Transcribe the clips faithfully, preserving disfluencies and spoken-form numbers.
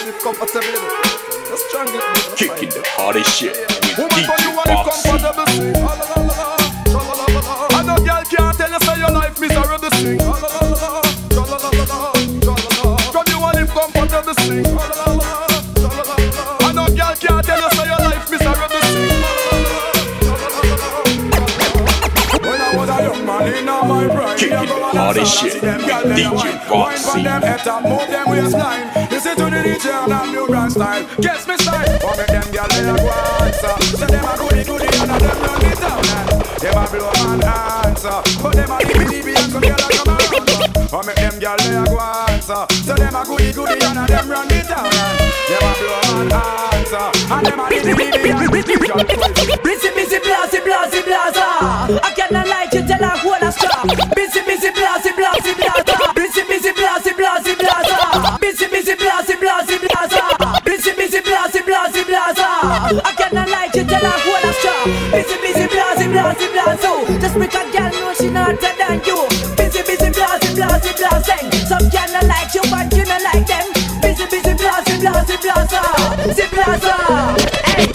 it comfortably. Just strong it. Kicking the hardest shit with Woman, D J you want it Foxy. comfortable, sing. I know girl can't tell you say your life miserable, sing. Come you want it comfortable, sing. I know girl can't tell you say your life miserable, sing. When I was a young man in my prime, Kicking the hardest shit with D J Foxy. Move them waistline. Listen to the D J and I'm new brand style. Guess me style. But make them gyal they a go answer. Say them a goody goody and a them run the town. Them a blow man answer. But them a give me the beat and some gyal a come around. But make them gyal they a go answer. Say them a goody goody and a them run the town. Them a blow man answer. And them a give me the beat and the gyal. Busy, busy, blasey, blasey, blaza. I cannot like you tell her who to stop. Busy, busy, blasey, blasey, blaza. Busy, busy, blasey, blasey, blaza. Busy, busy, blasey, blasey, blaza. Busy, busy, blasey, blasey, blaza. I cannot like you tell her who to stop. Busy, busy, blasey, blasey, blaza. Just because girl know she not better than you. Busy, busy, blasey, blasey, blaseng. Some girl not like you, but you not like them. Busy, busy, blasey, blasey, blaza. Zip blaza. Hey.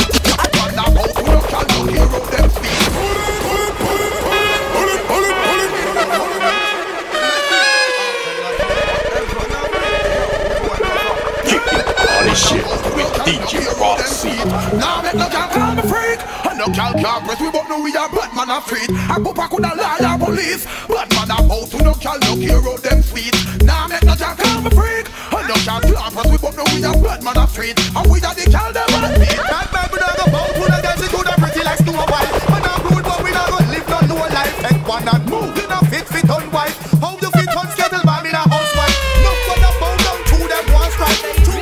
Shit with D J Foxy. Now make no girl call me freak. And no girl can't press we but no we are bad man a freak. I pop a coulda lie police. Bad man a bout to no girl look hero them sweet. Now make no girl call me freak. And no girl can't press we but no we are bad man a freak. And we are the girl them a beat. That man we don't go bout to the girl she coulda pretty like Snow White. Man a good but we not go live no no life. And one not move in a fit fit on wife. How you fit on schedule man in a housewife. No one a bow down to them one strike.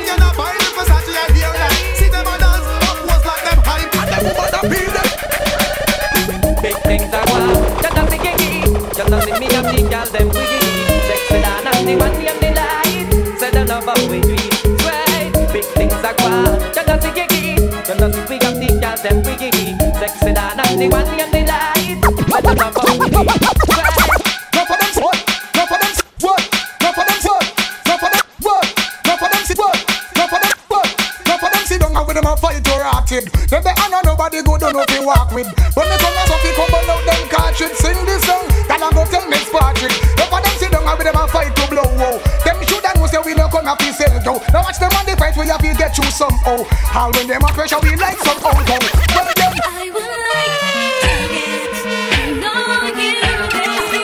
Big things are wild, just a big giggy. Just a see me and the girl them wiggy. Sexy and nasty one me and the light. Say the love of we treat right. Big things are wild, just a big giggy. Just a see me and the girl them wiggy. Sexy and nasty one me and the light. Say the love of we treat right. Go for them what? Go for them what? Go for them what? Go for them what? Go for them what? Go for them what? Go for them sit down and with them a fight or acted. Them they honor nobody good don't know if you walk with. But me come as up you come out them cartridge. Sing this song, then I go tell Miss Patrick. Go for them sit down and with them a fight to blow. Whoa. Them should have know say we don't come up to sell though. Now watch them on the fight where you feel get you somehow. How when them a pressure we like some out though. But them I would like to get to know you, baby.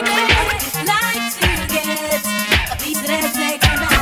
Like to get a piece of that snake and I.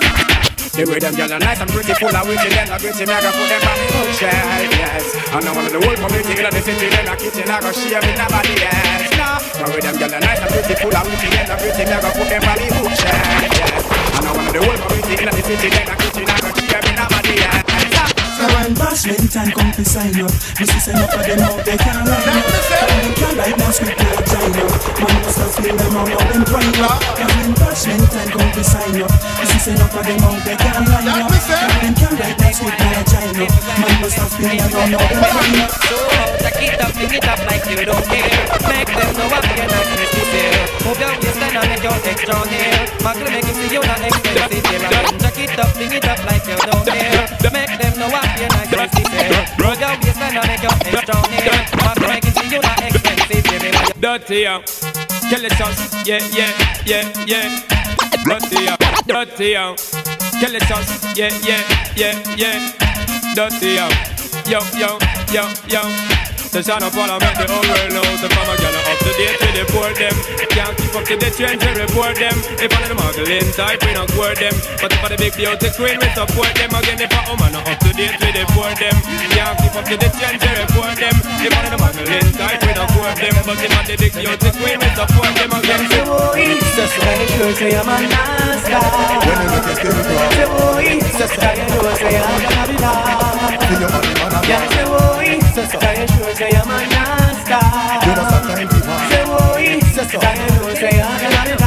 The way them girls are nice and pretty, full of witty, then I gritty, me I go put them on the bookshelf, yes. And now one of the whole community in the city, then I kitchen, I go share with nobody else, no. The way them girls are nice and pretty, full of witty, then I gritty, me I go put them on the bookshelf, yes. And now one of the whole community in the city, then I kitchen, I go share with nobody else. So when bashment time come to sign up, me see enough of them out they can't line up. Them can't write no script like China. Man must have spilled them out of them twine up. And when bashment time come to sign up, me see enough of them out they can't line up. Them can't write no script like China. Man must have spilled them out of them twine up. So take it up, pick it up like you don't care. Make them know what you're not necessary. Move your waistline and make your extra near. Macro make you see you're not expensive. Take it up, pick it up like you don't care. Make them know what you're not necessary. Move your waistline and make your extra near. Macro make you see you're not expensive. Dirty, yeah. Kill the sauce, yeah, yeah, yeah, yeah. Dirty, yeah. Dirty, yeah. Kill the sauce, yeah, yeah, yeah, yeah. Dirty, yeah. Yo, yo, yo, yo. So shine up all I make the whole world know. So from a girl up to date we deport them. Can't keep up to the trends we report them. If one of the muggling type we don't court them. But if for the big beauty queen we support them. Again if a woman not up to date we deport them. Can't keep up to the trends we report them. If one of the muggling type we don't court them. But if for the big beauty queen we support them. Again say oh it's just like you say I'm a nice guy. when you look at them Say oh it's just like you say I'm gonna be nice. see your money man Yeah say oh it's just like you say I'm a nice guy. you know sometimes people Say oh it's just like you say I'm gonna be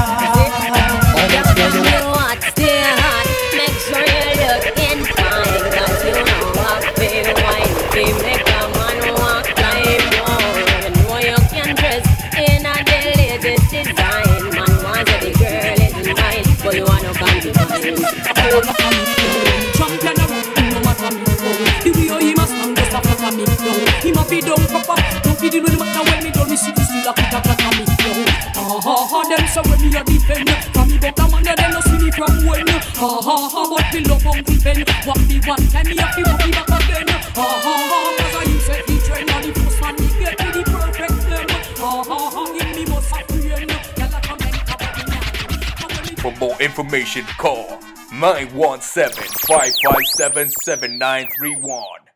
nice. You know what, stay hot. Make sure you're looking fine. Cause you know what, baby, wine. They make a man walk like one. You know you can dress in a the latest design. Man wants every girl is mine, but you wanna come to mine. be done proper. Don't be the way matter when me done. Me see this still a put a crack on me flow. Ha ha ha, them so when me a defend. From me but a man them no see me from when. Ha ha ha, but me love Uncle Ben. What me one time me a fi walk me back again. Ha ha ha, cause I use it the trend. And the first man me get me the perfect them. Ha ha ha, give me most of the end. For more information, call nine one seven, five five seven, seven nine three one.